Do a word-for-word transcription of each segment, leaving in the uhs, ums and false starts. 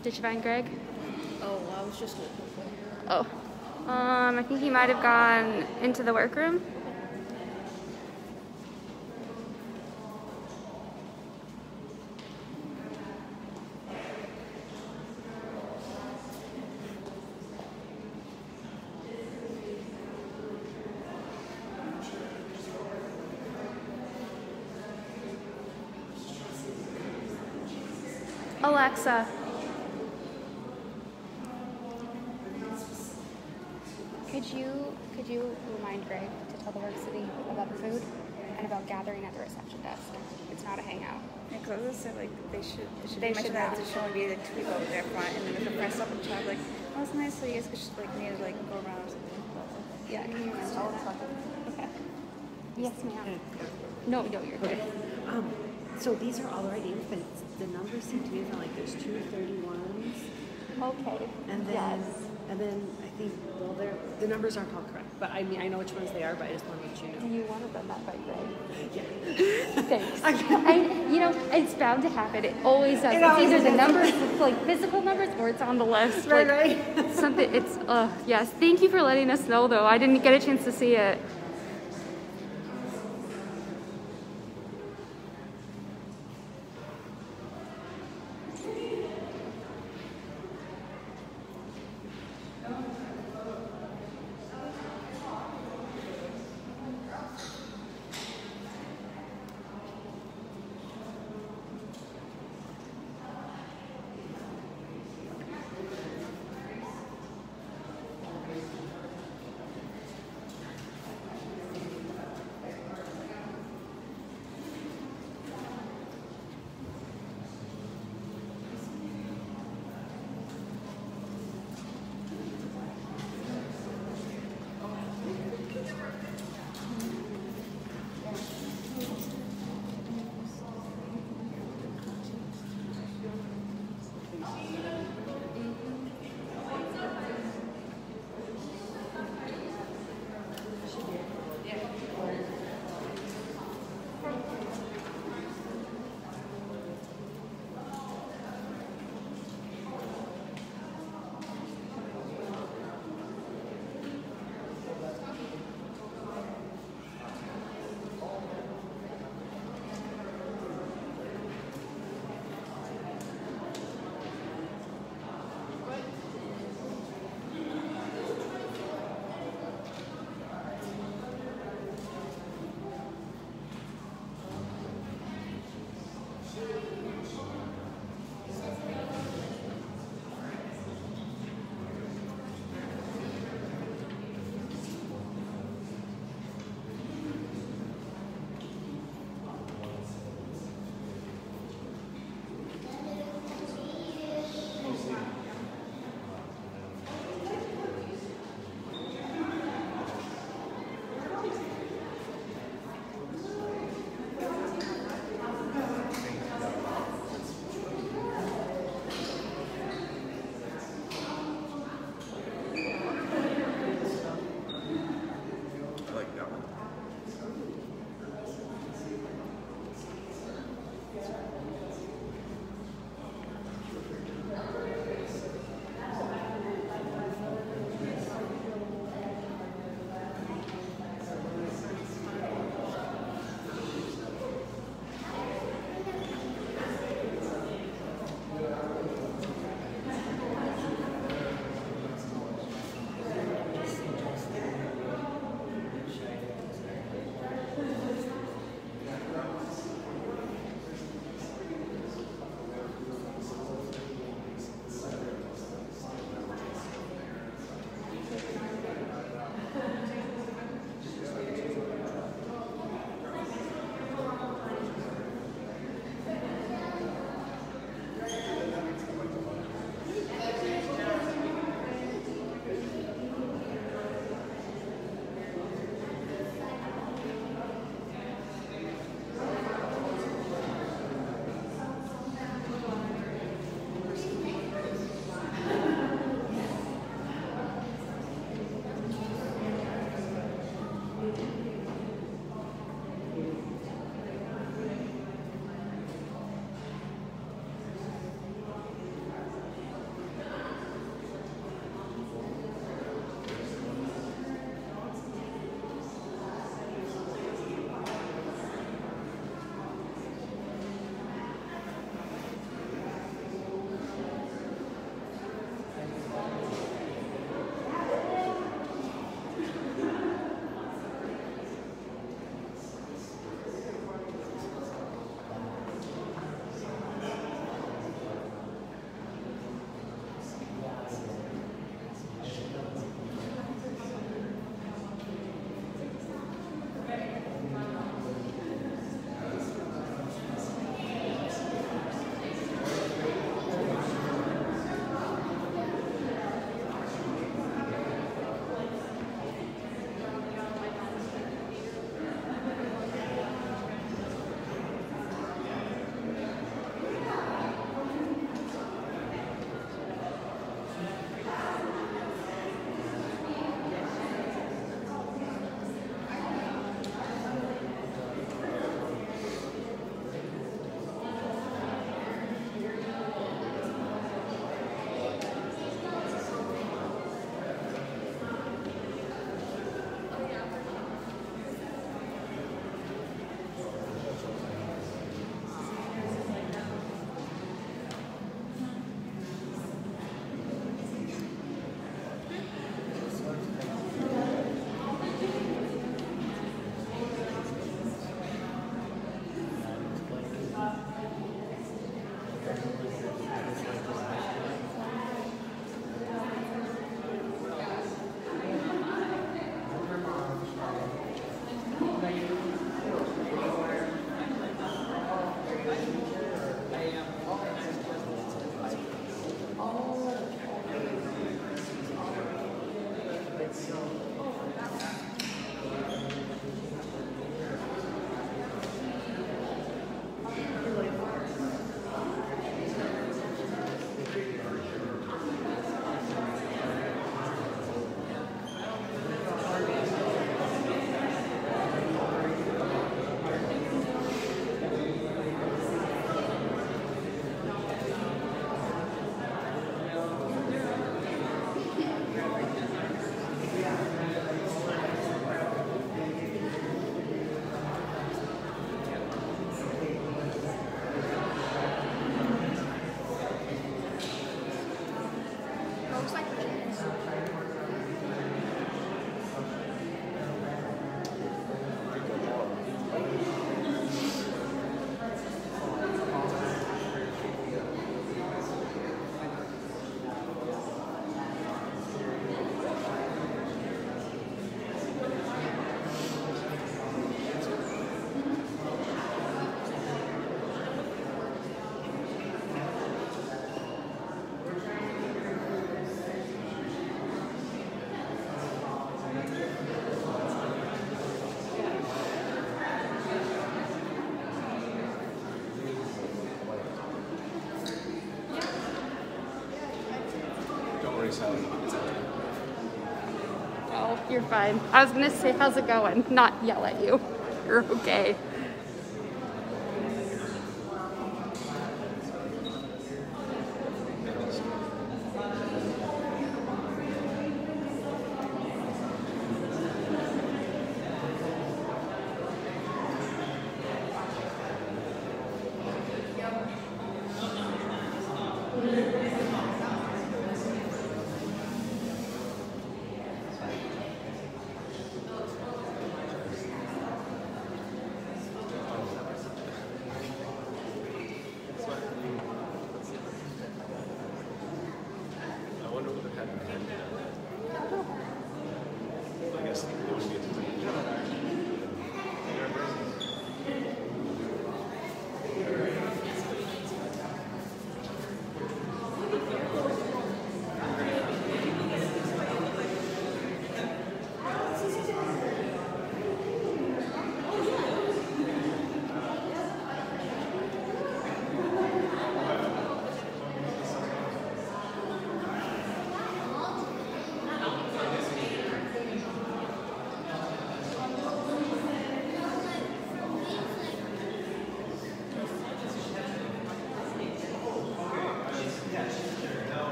Did you find Greg? Oh, I was just looking for him. Oh. Um, I think he might have gone into the workroom. Alexa. Could you could you remind Greg to tell the work city about the food and about gathering at the reception desk? It's not a hangout. Yeah, because I was say like they should they should They mention should that not. there should only be like two people over there front, and then if the friends stop and chat, like, oh, it's nice, so you guys could just like need to like go around or something. Yeah, can you mention that? Okay. Yes, ma'am. No, no, you're good. Okay. Um, so these are all the right names, but it's, the numbers seem to me that like there's two thirty-ones. Okay. And then, yes. and then I think, well, they're, the numbers aren't all correct, but I mean, I know which ones they are, but I just want to let you know. You want to run that by Greg. Yeah. Thanks. Okay. I, you know, it's bound to happen. It always does. It It's always either the does. numbers, like physical numbers, or it's on the list. Right, like, right. Something. It's. Uh, yes. Thank you for letting us know, though. I didn't get a chance to see it. thirty-seven. It's empty. Oh, you're fine. I was gonna say, how's it going? Not yell at you. You're okay.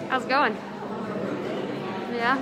How's it going? Yeah?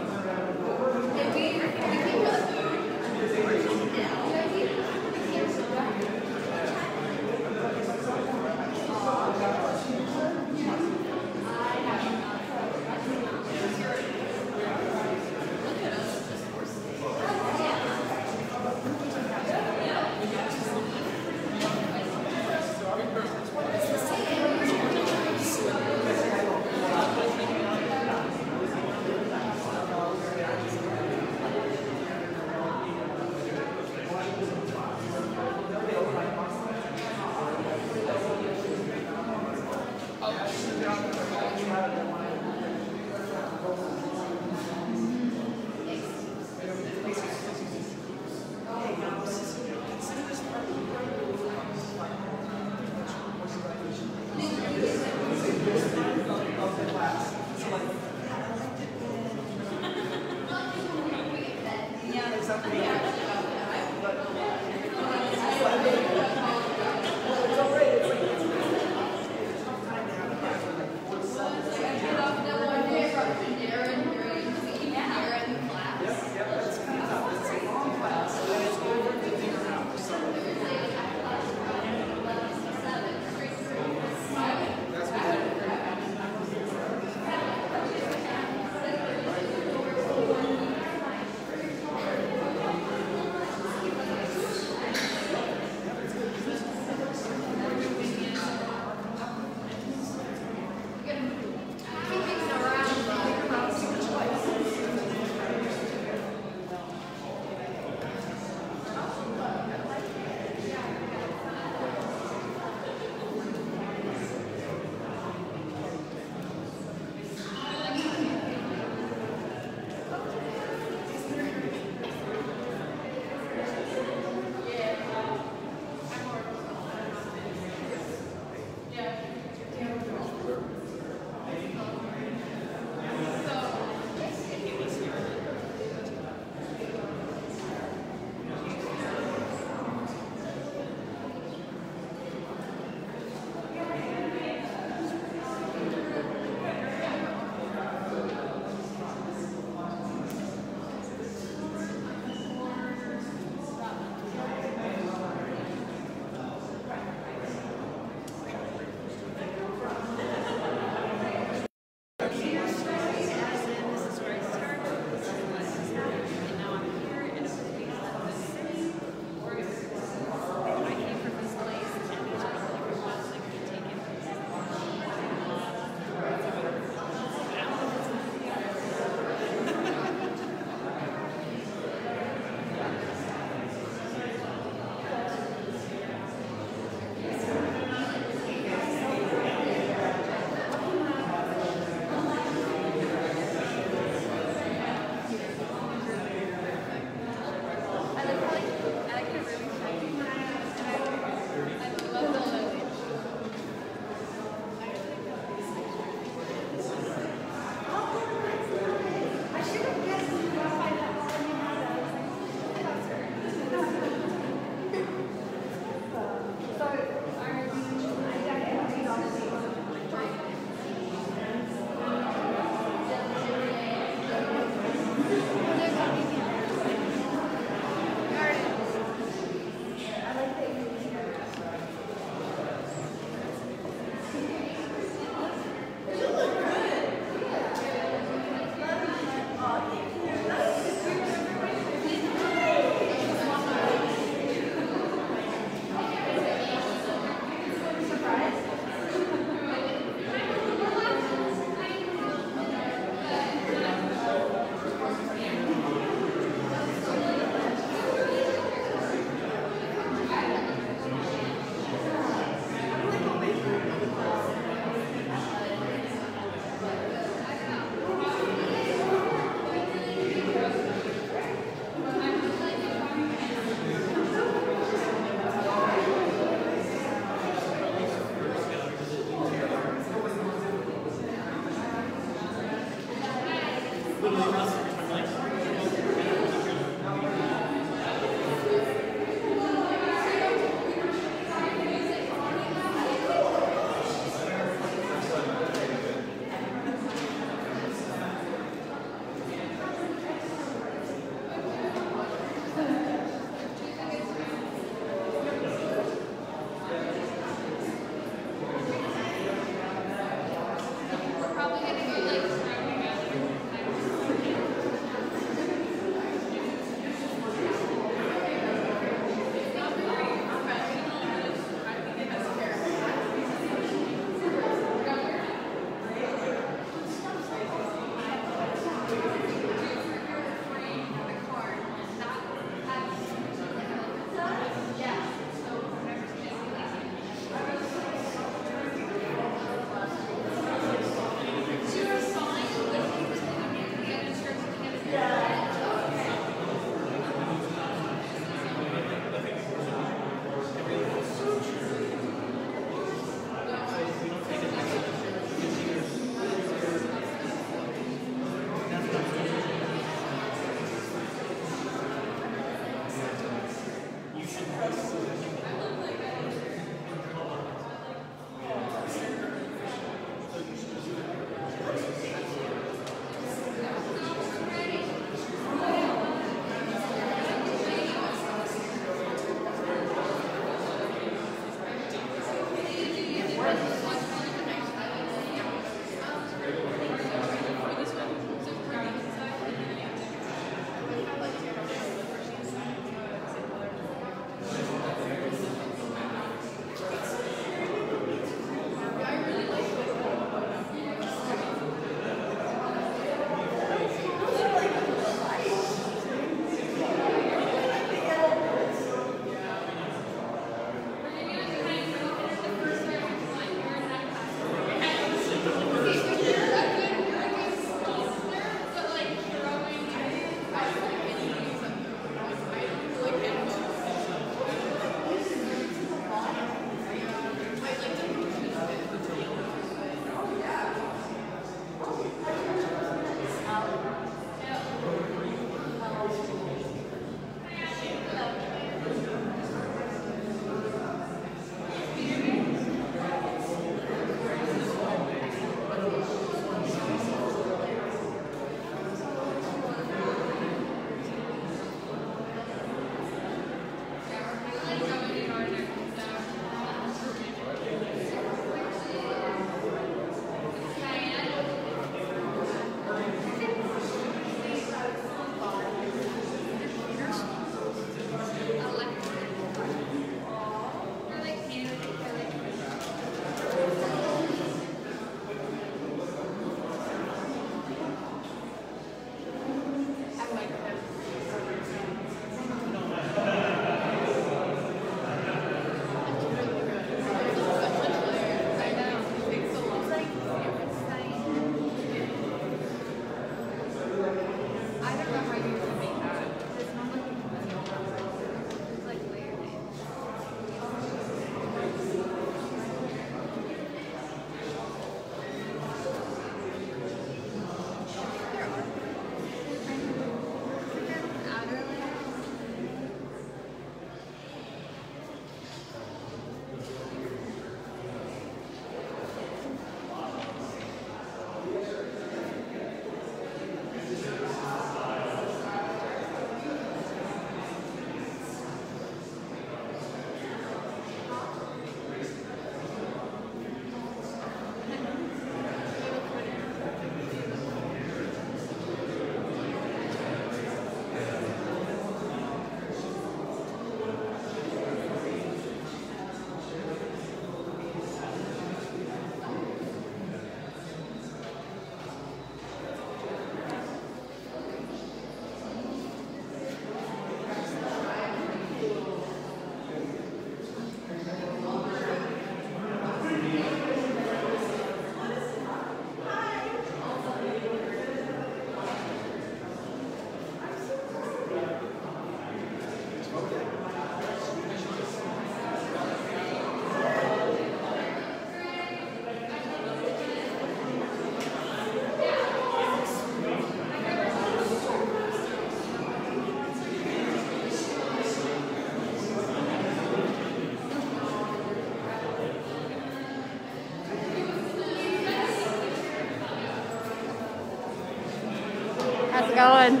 going.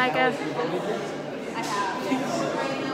Micah? I have.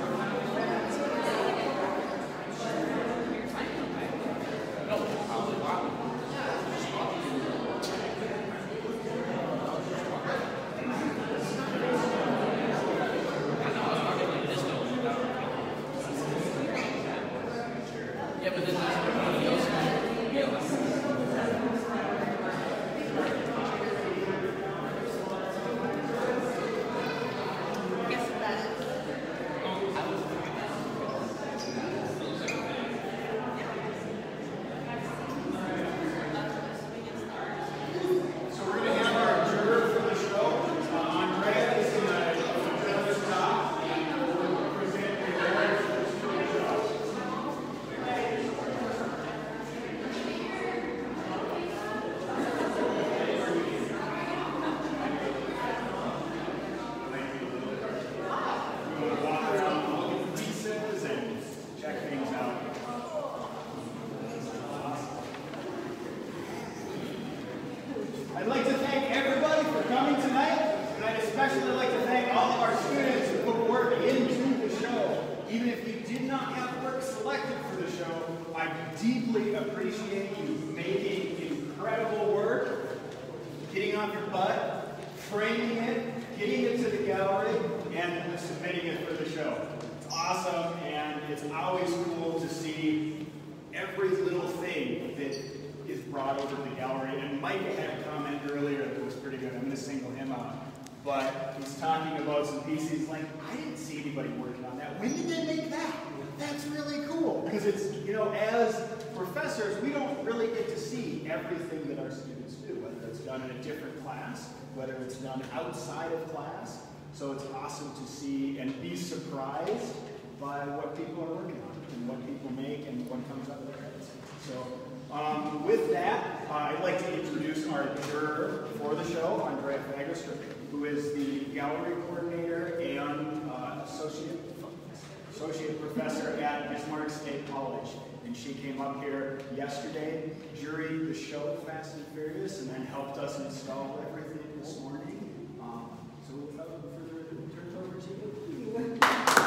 I'd like to thank everybody for coming tonight, and I'd especially like to thank all of our students who put work into the show. Even if you did not have work selected for the show, I deeply appreciate you making incredible work, getting off your butt, framing it, getting it to the gallery, and submitting it for the show. It's awesome, and it's always cool to see every little thing that is brought over to the gallery. And Mike had a comment earlier that was pretty good. I'm going to single him out. But he's talking about some pieces like, I didn't see anybody working on that. When did they make that? That's really cool. Because it's, you know, as professors, we don't really get to see everything that our students do, whether it's done in a different class, whether it's done outside of class. So it's awesome to see and be surprised by what people are working on and what people make and what comes out of their heads. So um, with that, uh, I'd like to introduce our juror for the show, Andrea Fagerstrom, who is the gallery coordinator and uh, associate associate professor at Bismarck State College. And she came up here yesterday, juried the show Fast and Furious, and then helped us install everything this morning. Um, so without further ado, turn it over to you.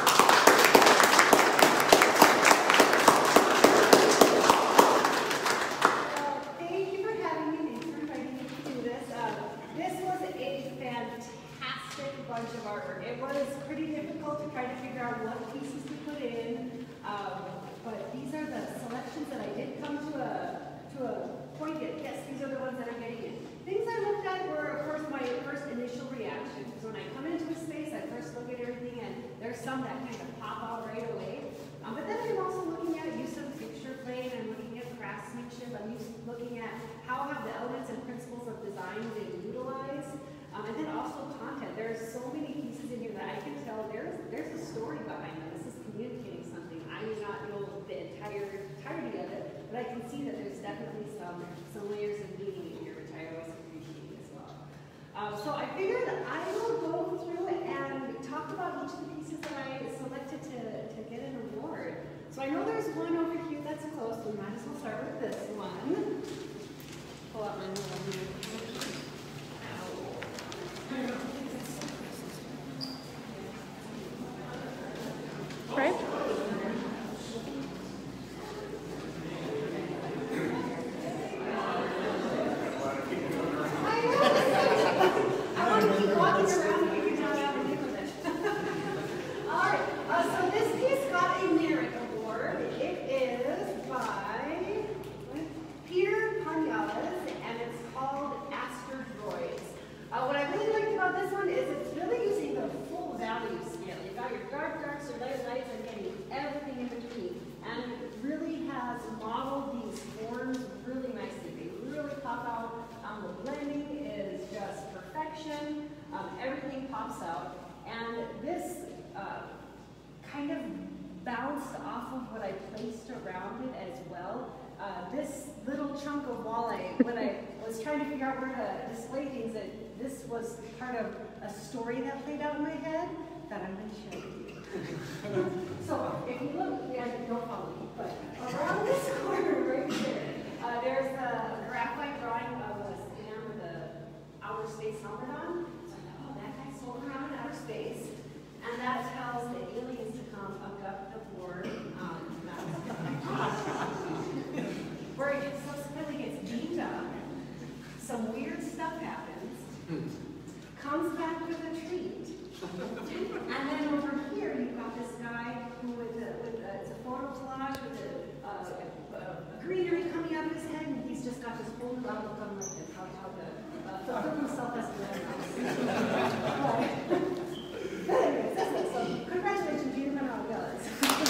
Thank you for having me. Thanks for inviting me to do this. Uh, this was a fantastic bunch of artwork. It was pretty difficult to try to figure out what pieces to put in, um, but these are the selections that I did come to a to a point that yes, these are the ones that I'm getting in. Things I looked at were, of course, my first initial reaction. So when I come into a space, I first look at everything, and there's some that kind of pop out right away. Um, but then I'm also looking at use of picture plane. I'm looking at craftsmanship. I'm used, looking at how have the elements and principles of design been utilized. Um, and then also content. There's so many pieces in here that I can tell there's there's a story behind them. This is communicating something. I may not know the entire entirety of it, but I can see that there's definitely some some layers of meaning in here, which I always appreciate as well. Um, so I figured I will go through and talk about each of the pieces that I selected to, to get an award. So I know there's one over here that's close, so we might as well start with this one. Pull out my little here. Right? I want to keep walking around and figuring out how to deal with it. All right, uh, so this piece got a merit award. It is by Peter Panyales, and it's called Aster Droids. Uh, what I really liked about this one is it's really using the full value scale. You've got your dark darks, your light lights, and getting everything in between. And it really has modeled these forms really nicely. They really pop out. Um, the blending is just perfection. Um, everything pops out. And this uh, kind of bounced off of what I placed around it as well. Uh, this little chunk of wall, I, when I was trying to figure out where to display things, that this was part of a story that played out in my head that I'm going to share with you. So if you look, yeah, don't follow me, but around this corner right there, uh, there's a graphite drawing of a stand with a outer space helmet on. So I thought, oh, that guy's holding around And then over here, you've got this guy who with, a, with a, it's a photo collage with a, uh, a, a greenery coming out of his head, and he's just got this whole new outlook on like this, how, how to uh, fulfill himself as a man. But anyways, that's it. So congratulations, you know how it goes.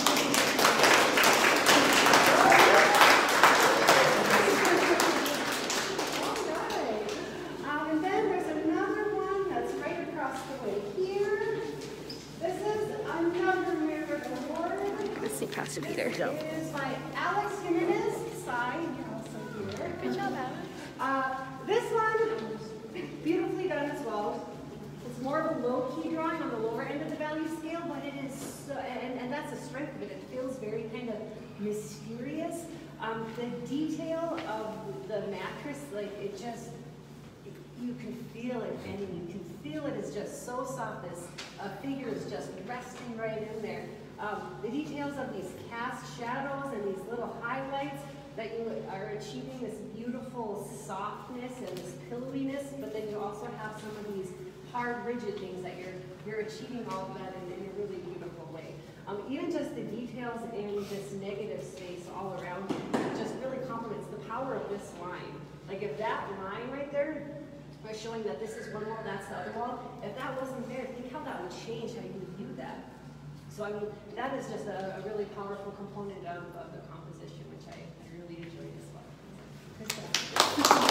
Pastor Peter. It is by Alex Jimenez. Sign, you're also here. Good job, Alex. Uh, this one, beautifully done as well. It's more of a low-key drawing on the lower end of the value scale, but it is, so, and, and that's the strength of it. It feels very kind of mysterious. Um, the detail of the mattress, like it just, you can feel it bending. You can feel it is just so soft. This uh, figure is just resting right in there. Um, the details of these cast shadows and these little highlights that you are achieving this beautiful softness and this pillowiness, but then you also have some of these hard, rigid things that you're you're achieving all of that in, in a really beautiful way. Um, even just the details in this negative space all around you just really complements the power of this line. Like if that line right there was showing that this is one wall, that's the other wall, if that wasn't there, think how that would change how you would view that. So I mean, that is just a, a really powerful component of, of the composition, which I, I really enjoyed as well. Good job.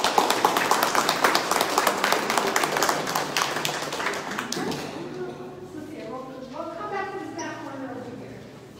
Okay, we'll, we'll come back to this back corner over here.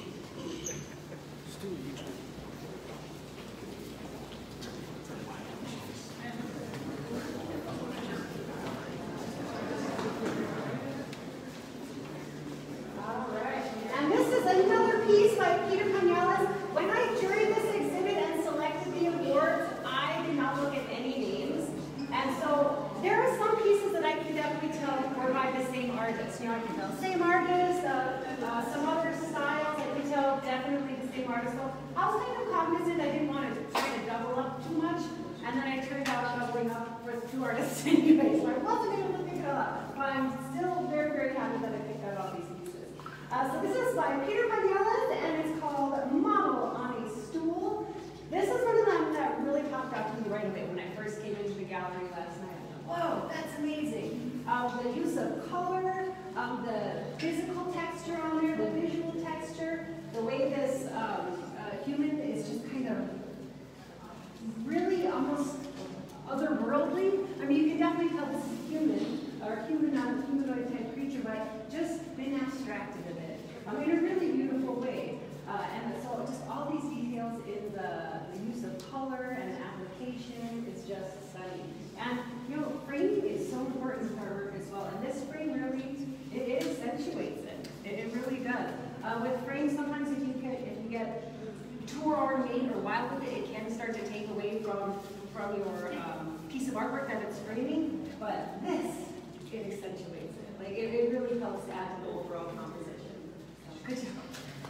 When I juried this exhibit and selected the awards, I did not look at any names. And so there are some pieces that I can definitely tell were by the same artist. You know, I can tell same artist, uh, uh, some other styles, I can tell definitely the same artist. So I was kind of cognizant I didn't want to try to double up too much. And then I turned out doubling up for two artists anyway, so I wasn't able to pick it up. But I'm still very, very happy that I picked out all these pieces. Uh, so this is by Peter Vanellis, and it's called Model on a Stool. This is one of them that really popped out to me right away when I first came into the gallery last night. Whoa, that's amazing. Uh, the use of color, um, the physical texture on there, the visual texture, the way this um, uh, human is just kind of really almost otherworldly. I mean, you can definitely tell this is human, or human, not humanoid type creature, but just been abstracted a bit. I mean, in a really beautiful way. Uh, and so just all these details in the, the use of color and application is just stunning. And, you know, framing is so important to our work as well. And this frame really, it, it accentuates it. It, it really does. Uh, with frames, sometimes if you get, if you get too ornate or wild with it, it can start to take away from, from your um, piece of artwork that it's framing. But this, it accentuates it. Like, it, it really helps add to the overall composition. So, good job.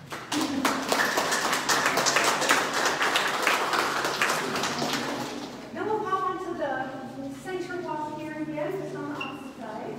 Then we'll pop onto the center wall here again, just on the opposite side.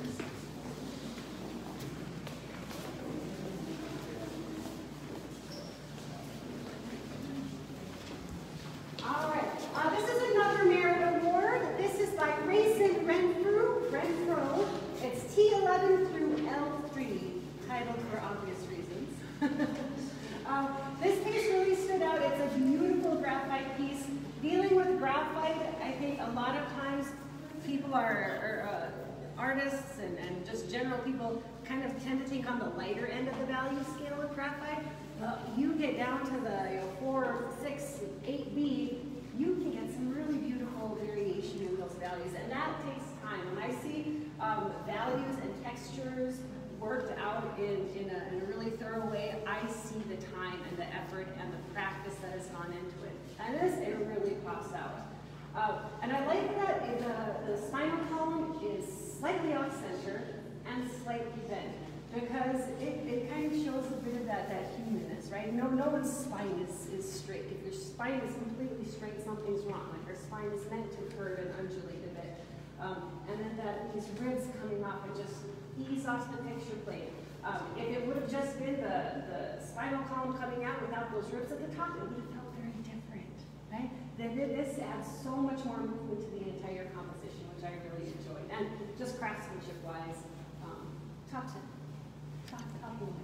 All right, uh, this is another Merit Award. This is by Grayson Renfrew. Renfrew. It's T eleven through L three, titled for obvious reasons. um, this piece really stood out. It's a beautiful graphite piece. Dealing with graphite, I think a lot of times people are, are uh, artists and, and just general people kind of tend to think on the lighter end of the value scale of graphite. Uh, you get down to the you know, four, six, eight B, you can get some really beautiful variation in those values, and that takes time. When I see um, values and textures worked out in, in, a, in a really thorough way, I see the time and the effort and the practice that has gone into it. And this, it really pops out. Uh, and I like that it, uh, the spinal column is slightly off-center and slightly bent, because it, it kind of shows a bit of that, that humanness, right? No, no one's spine is, is straight. If your spine is completely straight, something's wrong. Like our spine is meant to curve and undulate a bit. Um, and then that these ribs coming off and just ease off the picture plate. Um, if it would have just been the, the spinal column coming out without those ribs at the top, it would have felt very different, right? Then this adds so much more movement to the entire composition, which I really enjoyed. And just craftsmanship-wise, um, top ten. Top, top one.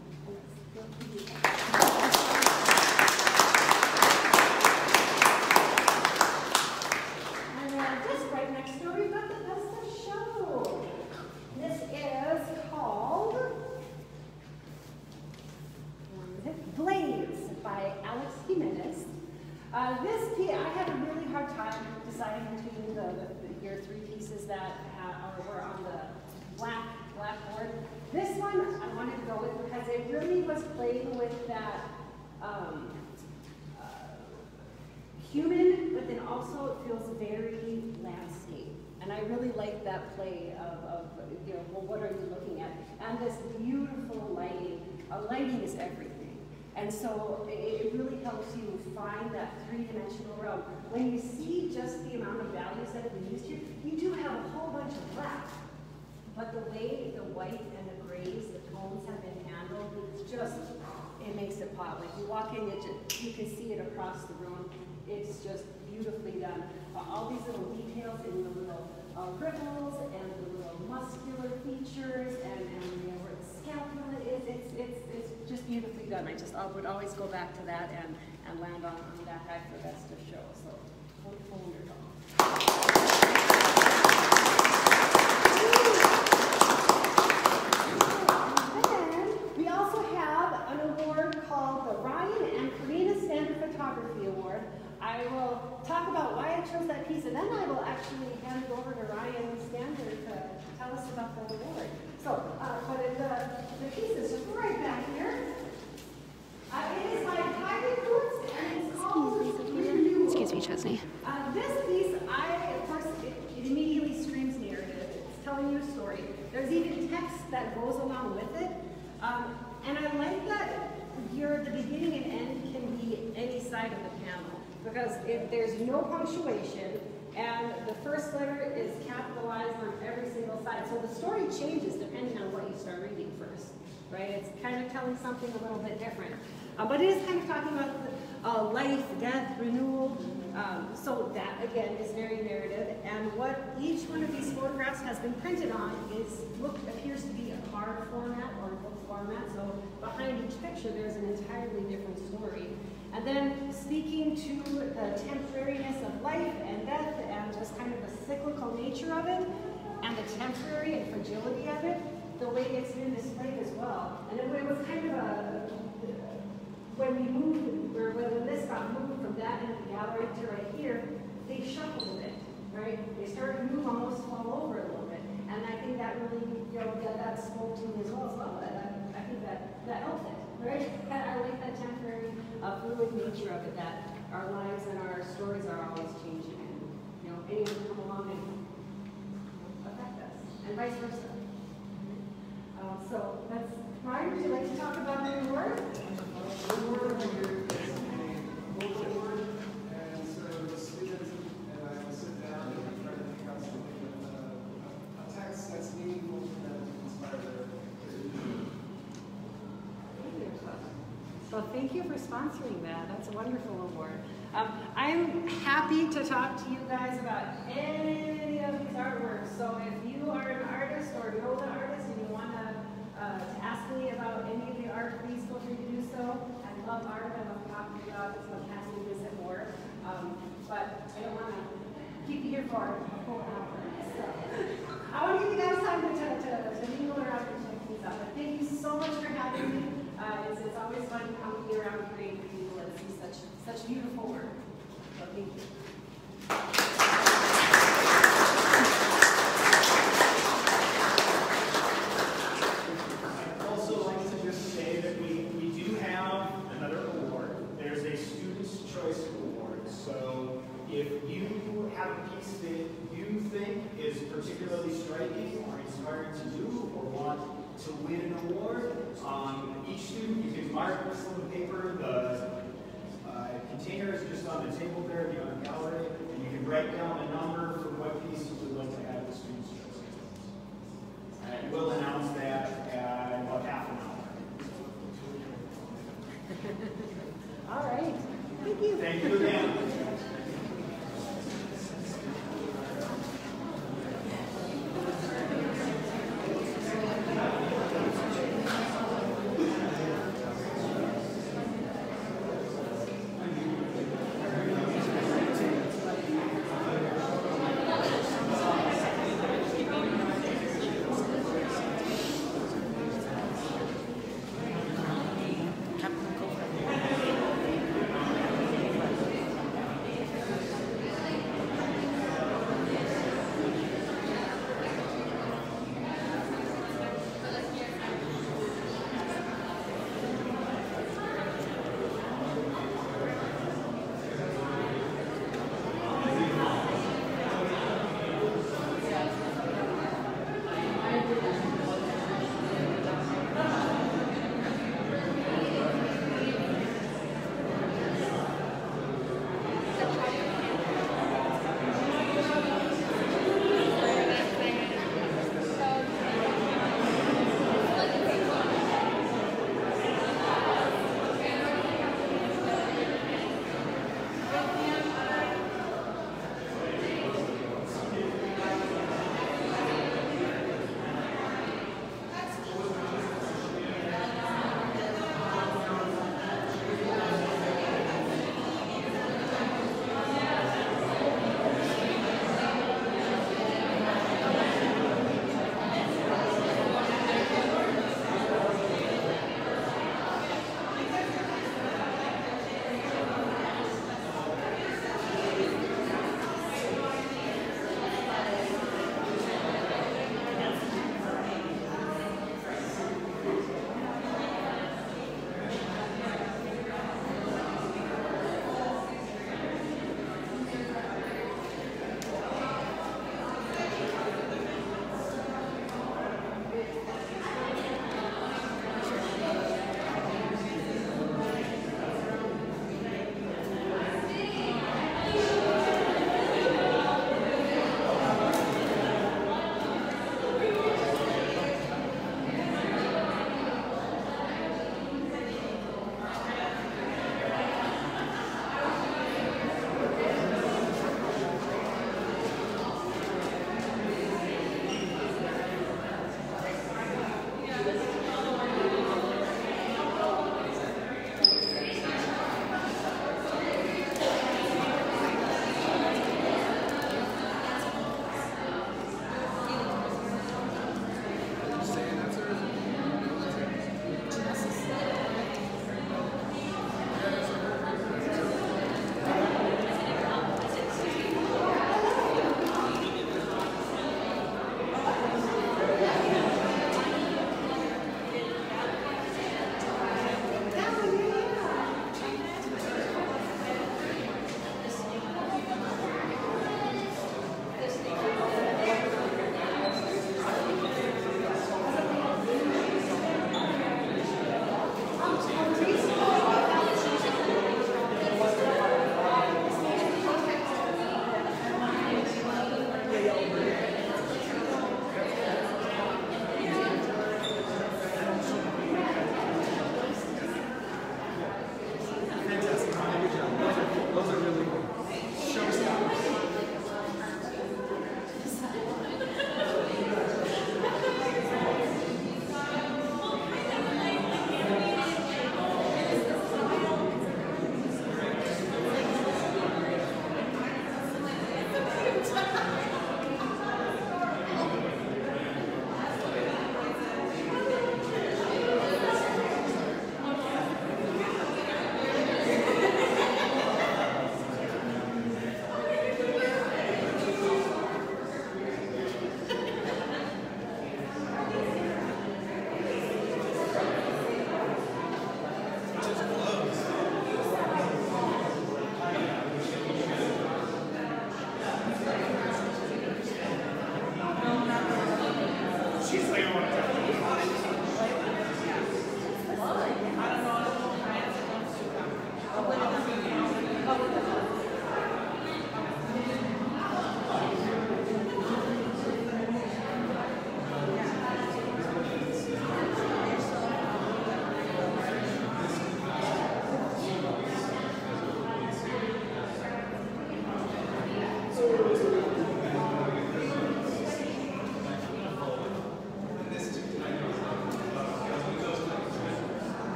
And then just right next door, we've got the best of show. This is called Blades by Alex Jimenez. Uh, this piece, I had a really hard time deciding between the, the, the your three pieces that ha were on the black blackboard. This one I wanted to go with because it really was playing with that um, uh, human, but then also it feels very landscape. And I really like that play of, of, you know, well, what are you looking at? And this beautiful lighting. Uh, lighting is everything. And so it, it really helps you find that three-dimensional realm. When you see just the amount of values that have been used here, you do have a whole bunch of black. But the way the white and the grays, the tones have been handled, it's just, it makes it pop. Like you walk in, it just, you can see it across the room. It's just beautifully done. Uh, all these little details in the little uh, ripples and the little muscular features and, and you know, where the scapula is, it's, it's, it's just beautifully done. I just I would always go back to that and, and land on, on that guy for the best of show. So, wonderful. We also have an award called the Ryan and Karina Standard Photography Award. I will talk about why I chose that piece, and then I will actually hand it over to Ryan Standard to tell us about the award. So, uh, but it, uh, the piece is just right back here. Uh, it is by Heidi Kurtz, and it's called Renewal. Excuse me, Chesney. Uh, this piece, I, of course, it, it immediately screams narrative. It's telling you a story. There's even text that goes along with it. Um, and I like that your, the beginning and end can be any side of the panel, because if there's no punctuation, and the first letter is capitalized on every single side. So the story changes depending on what you start reading first, right? It's kind of telling something a little bit different. Uh, but it is kind of talking about uh, life, death, renewal. Um, so that, again, is very narrative. And what each one of these photographs has been printed on is, look, appears to be a card format or book format. So behind each picture, there's an entirely different story. And then speaking to the temporariness of life and death and just kind of the cyclical nature of it and the temporary and fragility of it, the way it's been displayed as well. And it was kind of a, when we moved, or when this got moved from that end of the gallery to right here, they shuffled a bit, right? They started to move, almost fall over a little bit. And I think that really, you know, that, that spoke to me as well as well. That, I, I think that, that helped it, right? I like that temporary, uh, fluid nature of it, that our lives and our stories are always changing. And, you know, anyone can come along and affect us, and vice versa. Uh, so that's, Ryan, would you like to talk about the award? The award of the year is a book award, and so the students and I will sit down and try to think out something with uh, a text that's meaningful for them to inspire their creativity. Thank you. Well, thank you for sponsoring that. That's a wonderful award. Um, I'm happy to talk to you guys about any of these artworks. So if you are an artist or know the artist and you want to, uh, to ask me about any of the art, please feel free to do so. I love art. I love talking about it. So I'm happy to visit more. Um, but I don't want to keep you here for a whole hour. So I want to give you guys time to, to, to mingle around and check things out. But thank you so much for having me. Uh, it's, it's always fun to come here around creative people and see such such beautiful work. So thank you. I'd also like to just say that we, we do have another award. There's a Student's Choice Award. So if you have a piece that you think is particularly striking or inspiring to do or want to win an award, um, each student, you can mark this little paper. The uh, container is just on the table there, the gallery, and you can write down a number for what piece you would like to have the student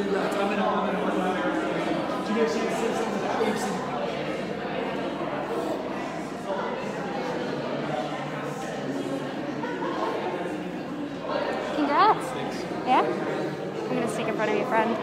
Congrats. I'm in a, I'm in a one liner. Did you get a chance to say something about what you've seen? Congrats. Yeah? I'm gonna stick in front of your friend.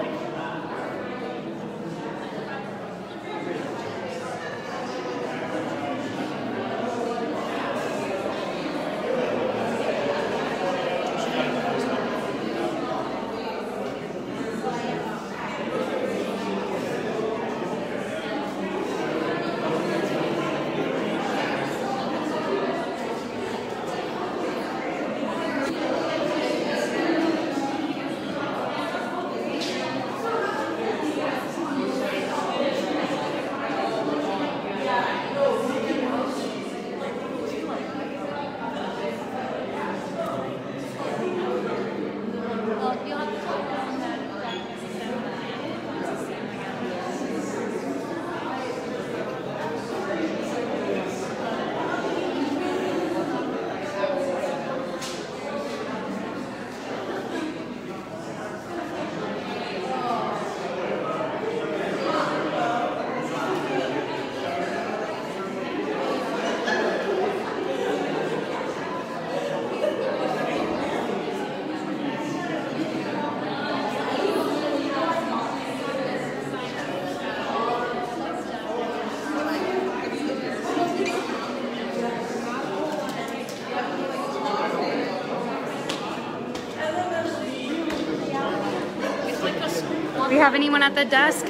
Do we have anyone at the desk?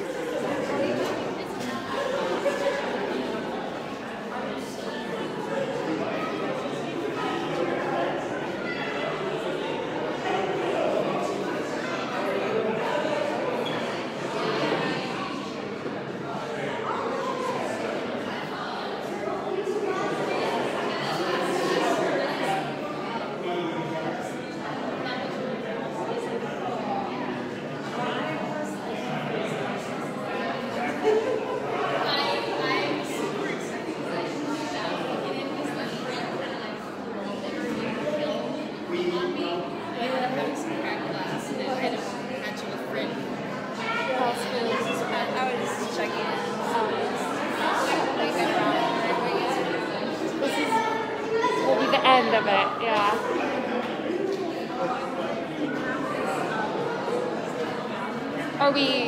End of it, yeah. Are we?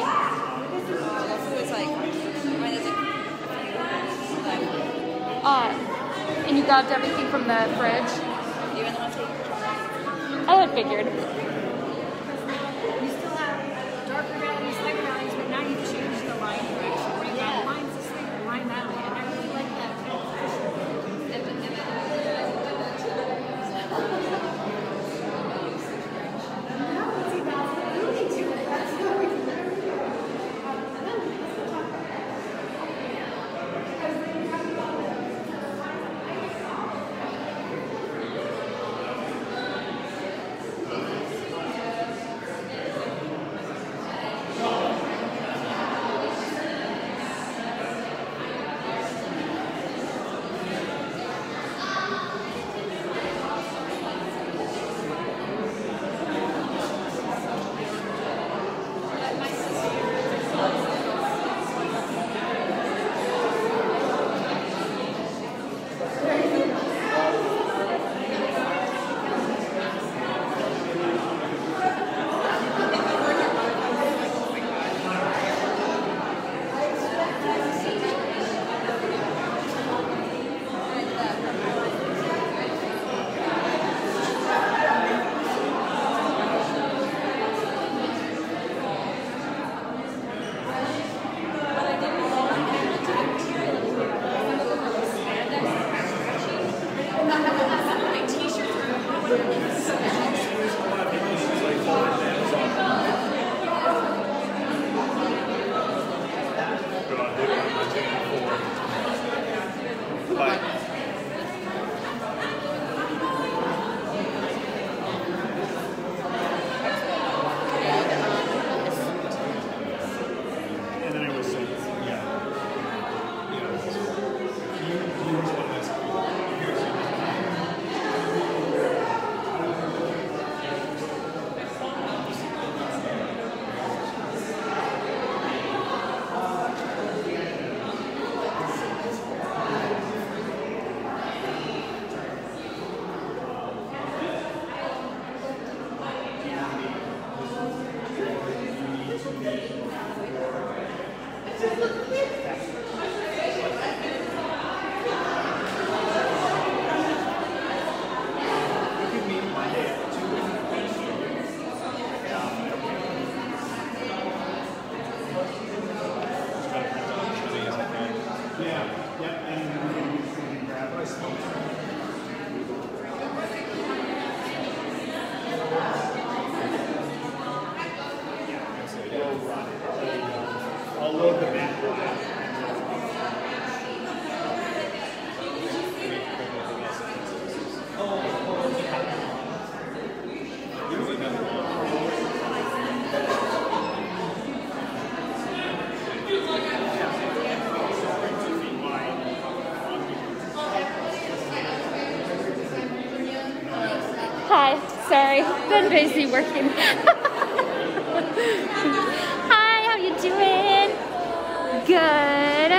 Uh, and you grabbed everything from the fridge? I had figured. You still have darker valleys, lighter valleys, but now you've changed the line direction. Right now, the line's the same, the line valley, and I really like that. run it. There you go. I'll load the map. Hi, sorry, been busy working. Hi, how you doing? Good.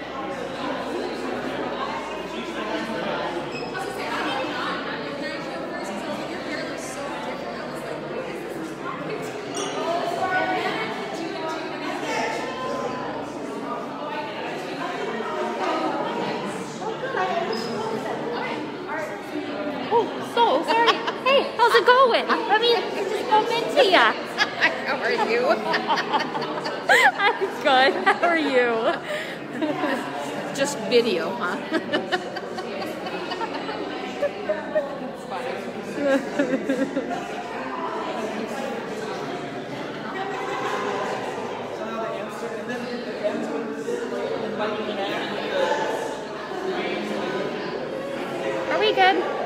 Oh, so sorry. Hey, how's it going? I mean, I just bumped into ya. How are you? I'm good. How are you? Just video, huh? Are we good?